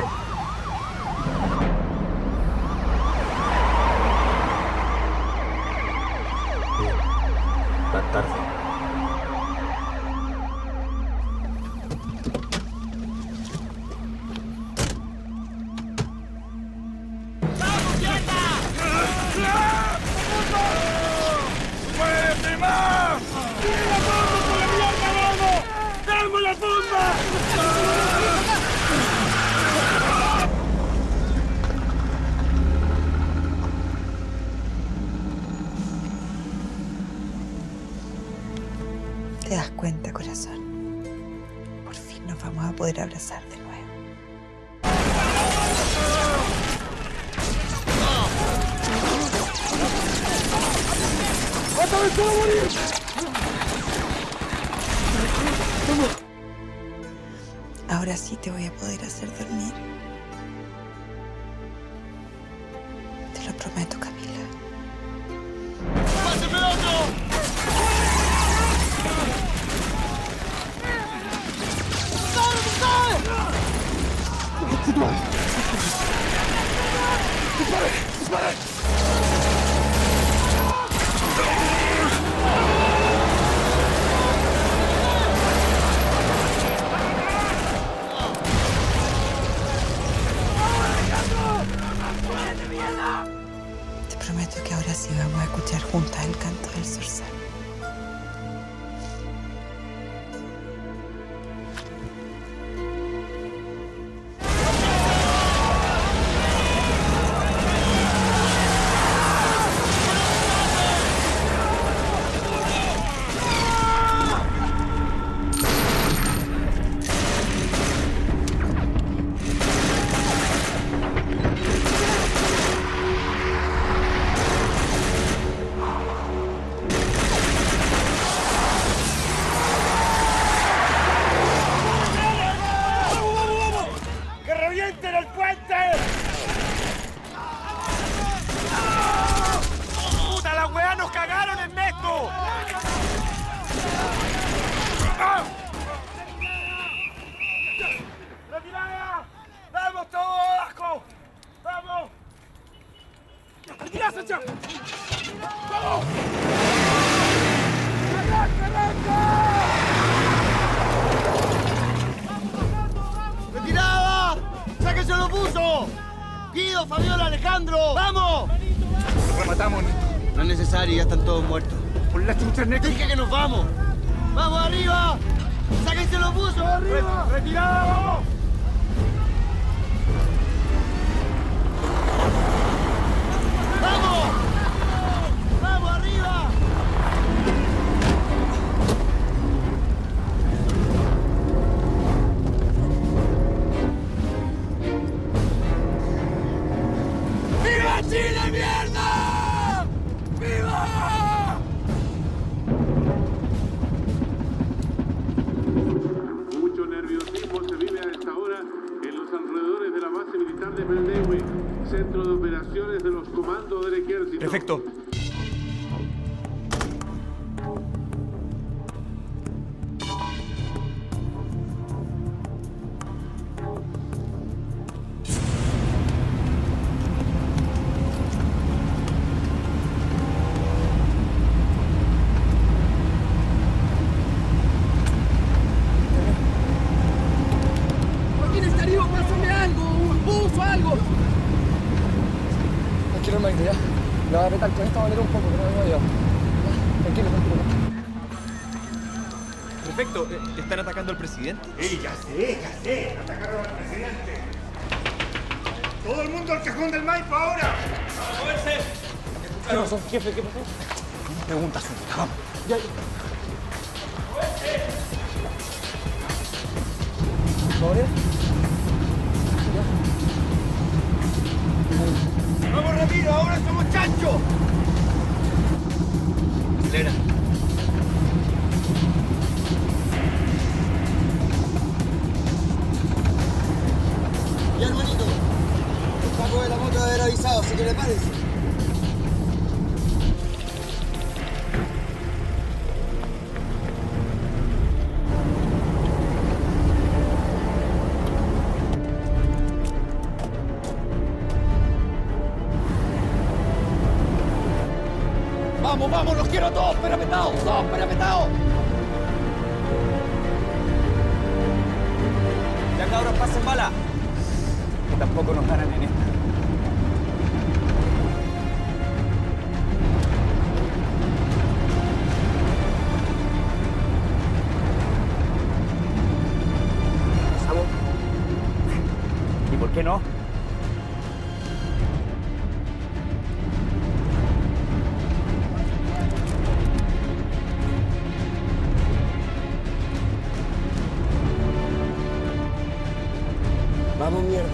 Más tarde. ¡Muévete más! ¡Tira la bomba por la mierda, vamos! ¡Damos la bomba! ¿Te das cuenta, corazón? Por fin nos vamos a poder abrazar de nuevo. ¡Otra vez puedo morir! Ahora sí te voy a poder hacer dormir. Te lo prometo, Camila. ¡Páseme otro! ¡Dispare! ¡Dispare! Te prometo que ahora sí vamos a escuchar juntas el canto del zorzal. ¡Retirada! ¡Sáquense los buzos! ¡Guido, Fabiola, Alejandro! ¡Vamos! Nos rematamos, Néstor. No es necesario, ya están todos muertos. Por la chucha, Néstor. ¡Dije que nos vamos! ¡Vamos arriba! ¡Sáquense los buzos! ¡Arriba! ¡Retirada, vamos! ¡Vamos! ¡Vamos arriba! ¡Viva Chile, mierda! ¡Viva! Mucho nerviosismo se vive a esta hora en los alrededores de la base militar de Beldewe, centro de operaciones de los comandos del ejército. Prefecto. ¿Quién está herido? Pásame algo, un bus o algo. No quiero más idea. Me va a apretar con esta manera un poco, pero no me va a llevar. Tranquilo, tranquilo. Prefecto, ¿te están atacando al presidente? ¡Ey, ya sé, ya sé! ¡Atacaron al presidente! ¡Todo el mundo al cajón del Maipo ahora! ¡A moverse! ¿Qué pasó, jefe? ¿Qué pasó? Pregunta suya, vamos. Ya, ya. ¿Todo bien? ¡Vamos, Ramiro! ¡Ahora somos chanchos! Acelera. Ya, hermanito. El Paco de la moto debe haber avisado, así que le parece. ¡Vamos, vamos! ¡Los quiero a todos perapetados! ¡Todos perapetados! Ya cabros, pasen bala. Que tampoco nos ganan en esta. ¿Pasamos? ¿Y por qué no? Vamos, mierda.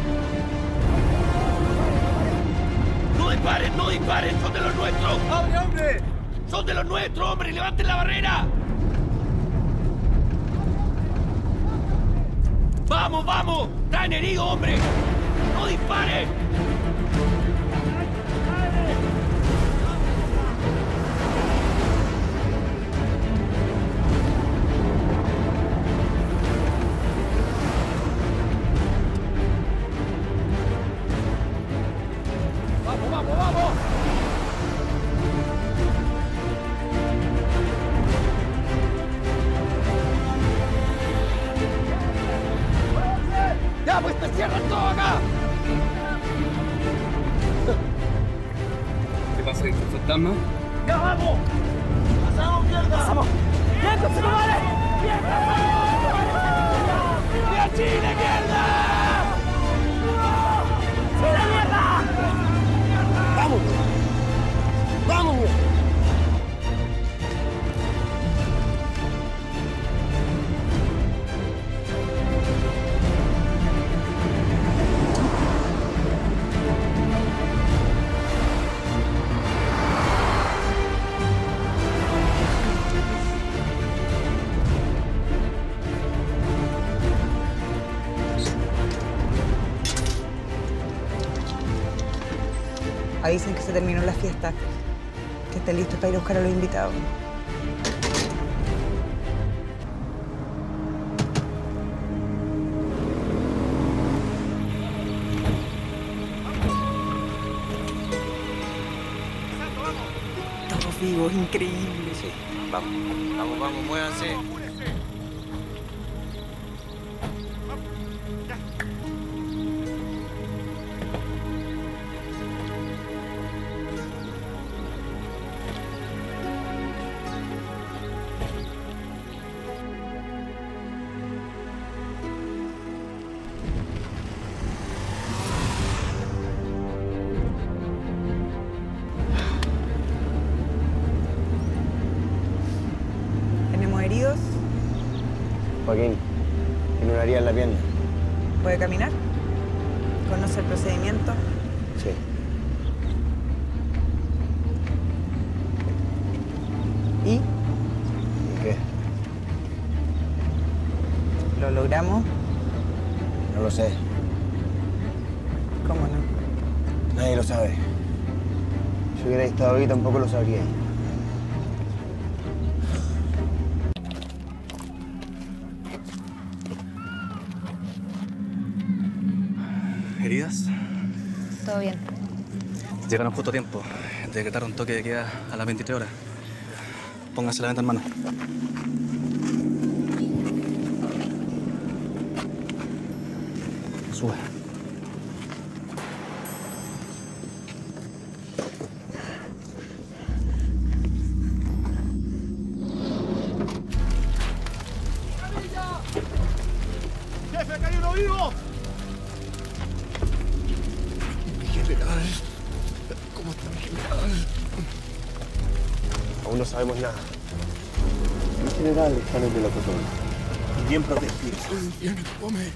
¡No disparen! ¡No disparen! ¡Son de los nuestros! ¡Hombre, hombre! ¡Son de los nuestros, hombre! ¡Levanten la barrera! ¡Vamos, vamos! ¡Traen herido, hombre! ¡No disparen! ¡Vamos, vamos, vamos! ¡Ya, pues te cierran todo acá! ¿Qué pasa, el fantasma? ¡Ya vamos! ¡Pasamos, mierda! ¡Pasamos! ¡Mierda, se nos vale! ¡Mierda! ¡Mierda, Chile, mierda! ¡Chile, mierda! ¡Vamos! ¡Vamos, mierda! Avisen que se terminó la fiesta, que esté listo para ir a buscar a los invitados. Estamos vivos, increíble. Sí, vamos, vamos, vamos, muévanse. ¿Heridos? Joaquín, tiene una herida en la pierna. ¿Puede caminar? ¿Conoce el procedimiento? Sí. ¿Y? ¿Y qué? ¿Lo logramos? No lo sé. ¿Cómo no? Nadie lo sabe. Si hubiera estado ahí, tampoco lo sabría. ¿Heridas? Todo bien. Llegaron justo a tiempo. Decretaron toque de queda a las veintitrés horas. Pónganse la venta en mano. Sube. ¡Jefe, acá hay uno vivo! General, ¿cómo está mi general? Aún no sabemos nada. Mi general está en el melocotón. Bien protegido. Bien, come.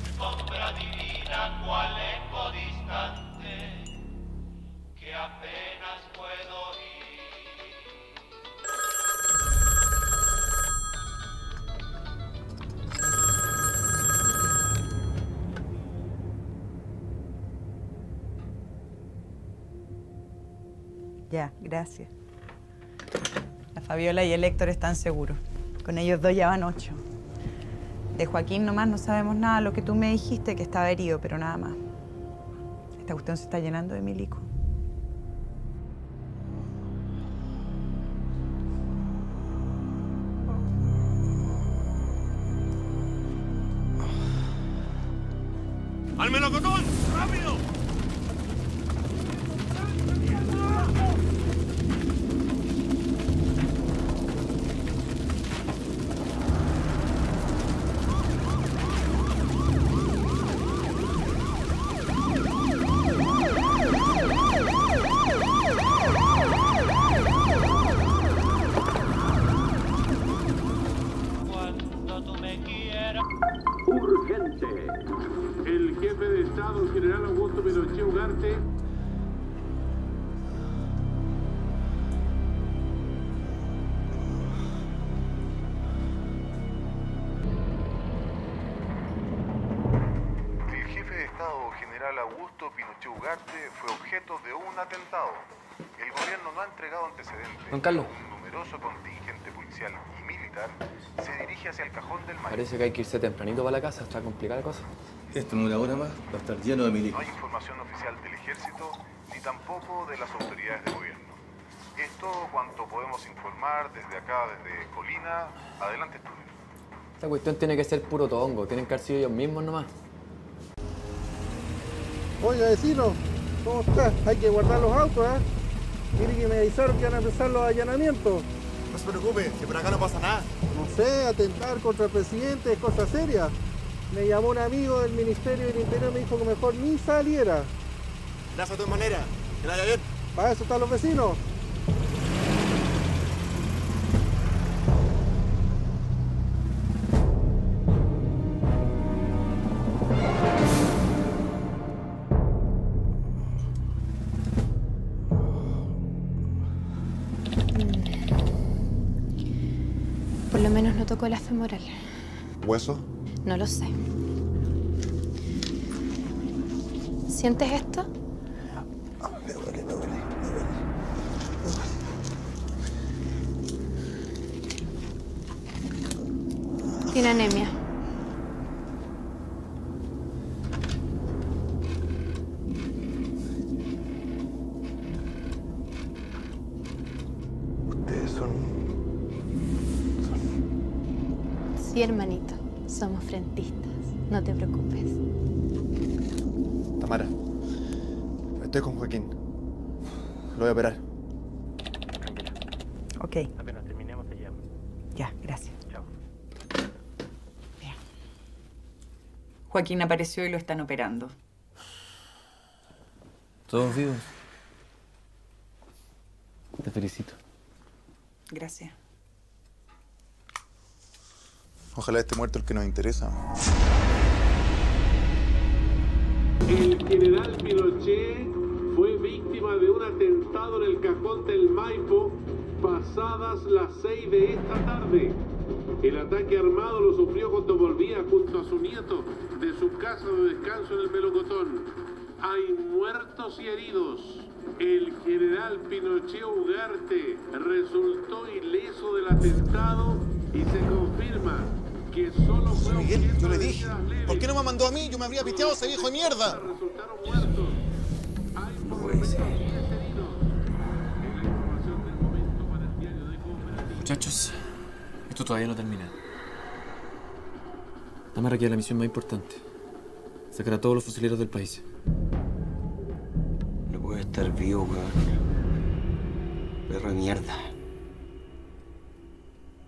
Ya, gracias. La Fabiola y el Héctor están seguros. Con ellos dos ya van ocho. De Joaquín nomás no sabemos nada. Lo que tú me dijiste, que estaba herido, pero nada más. Esta cuestión se está llenando de milico. ¡Al melocotón! ¡Rápido! Urgente. El jefe de Estado, general Augusto Pinochet Ugarte, El jefe de Estado, general Augusto Pinochet Ugarte, fue objeto de un atentado. El gobierno no ha entregado antecedentes. Don Carlos. Un numeroso contingente policial y militar se dirige hacia el cajón del Maipo. Parece que hay que irse tempranito para la casa, está complicada la cosa. Esto en una hora más va a estar lleno de No milicos. hay información oficial del ejército ni tampoco de las autoridades de gobierno. Esto cuanto podemos informar desde acá, desde Colina. Adelante, estudio. Esta cuestión tiene que ser puro tongo, tienen que haber sido ellos mismos nomás. Oiga, vecino, ¿cómo está? Hay que guardar los autos, ¿eh? Mire que me avisaron que van a empezar los allanamientos. No se preocupe, que por acá no pasa nada. No sé, atentar contra el presidente es cosa seria. Me llamó un amigo del Ministerio del Interior y me dijo que mejor ni saliera. Gracias de todas maneras. Que la vaya bien. Para eso están los vecinos. Por lo menos no tocó la femoral. ¿Hueso? No lo sé. ¿Sientes esto? Me duele, me duele, me duele. Tiene anemia. Ustedes son... Sí, hermanito. Somos frentistas. No te preocupes. Tamara, estoy con Joaquín. Lo voy a operar. Ok. Apenas terminemos se llama. Ya, gracias. Chao. Bien. Joaquín apareció y lo están operando. Todos vivos. Te felicito. Gracias. Ojalá esté muerto el que nos interesa. el general Pinochet fue víctima de un atentado en el cajón del Maipo pasadas las seis de esta tarde. El ataque armado lo sufrió cuando volvía junto a su nieto de su casa de descanso en el Melocotón. Hay muertos y heridos. El general Pinochet Ugarte resultó ileso del atentado y se confirma que solo fue Miguel, yo le dije, ¿por qué no me mandó a mí? Yo me habría piteado a ese viejo de mierda. Resultaron muertos. Hay por lo menos diez heridos. En la información del momento para el diario de Cooperativa. Muchachos, esto todavía no termina. Tamara queda la misión más importante. Sacar a todos los fusileros del país. No puede estar vivo, weón. Perro de mierda.